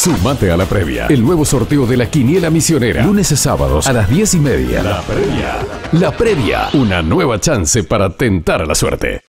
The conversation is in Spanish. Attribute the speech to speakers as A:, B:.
A: Sumate a la previa. El nuevo sorteo de la Quiniela Misionera. Lunes y sábados a las 10:30. La previa. La previa. Una nueva chance para tentar a la suerte.